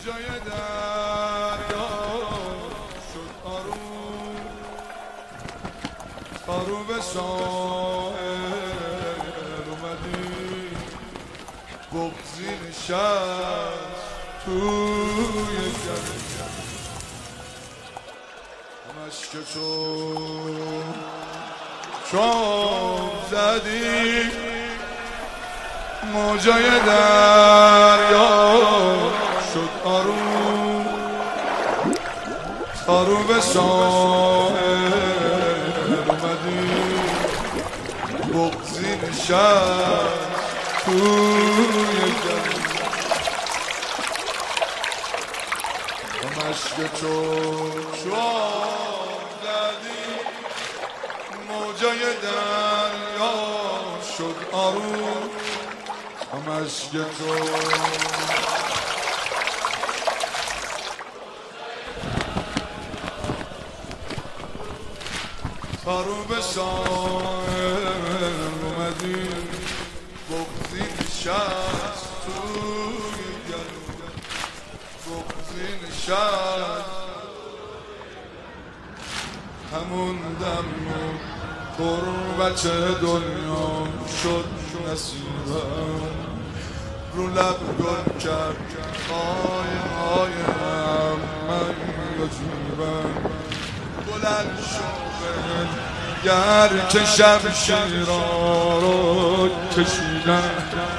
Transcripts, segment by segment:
موجای دریا شد آروم به ساحل اومدی بغضی نشست توی گلو مشک تو چون زدی موجای دریا شد آروم به ساحل اومدی بغضی نشست توی گلو مشک تو چون زدی موجای دریا شد آروم مشک تو به ساحل اومدی بغضی نشست توی گلو بغضی نشست همون دم غربت دنیا شد نصیبم رو لب گل کرد های من یجیبم بلند شد گر که شب شیرا رو کشیدن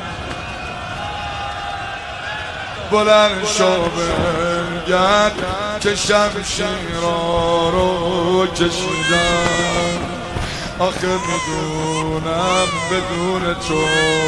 بلند شد گر که شب شیرا رو کشیدن آخه میدونم بدون تو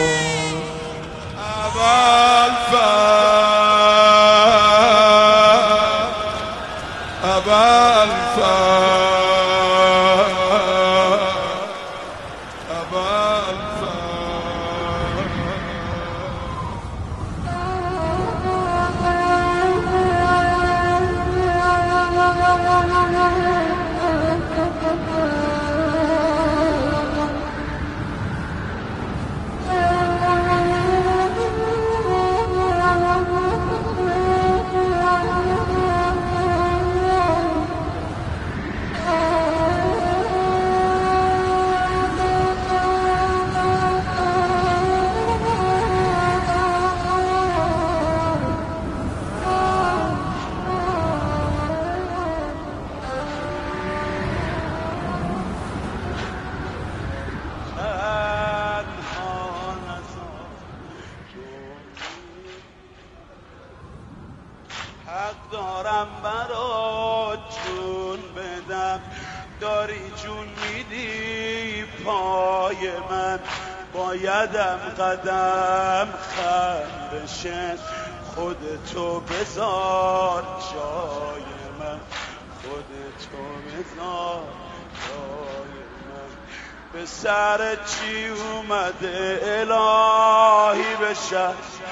حق دارم برات جون بدم داری جون میدی پای من بایدم قدم خم بشه خودتو بذار جای من خودتو بذار جای من به سر چی اومده الهی بشه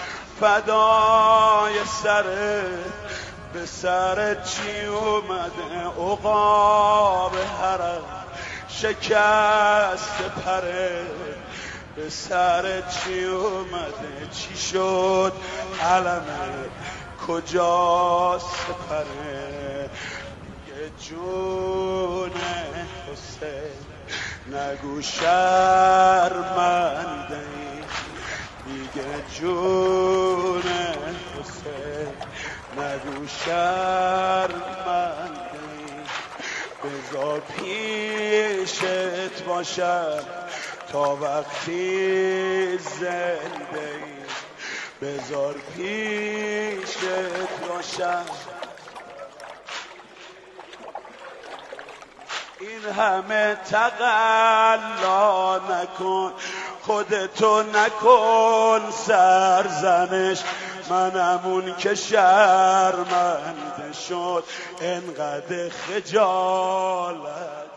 فدای سرت به سر چی اومده عقاب حرم شکست پره به سر چی اومده چی شد علمه کجاست سپره یه جون حسین نگو شرمنده دیگه جون حسین نگو شرمنده بذار پیشت باشم تا وقتی زنده ای بذار پیشت باشم این همه تقلا نکن خودتو نکن سرزنش منمون که شرمنده شد انقدر خجالت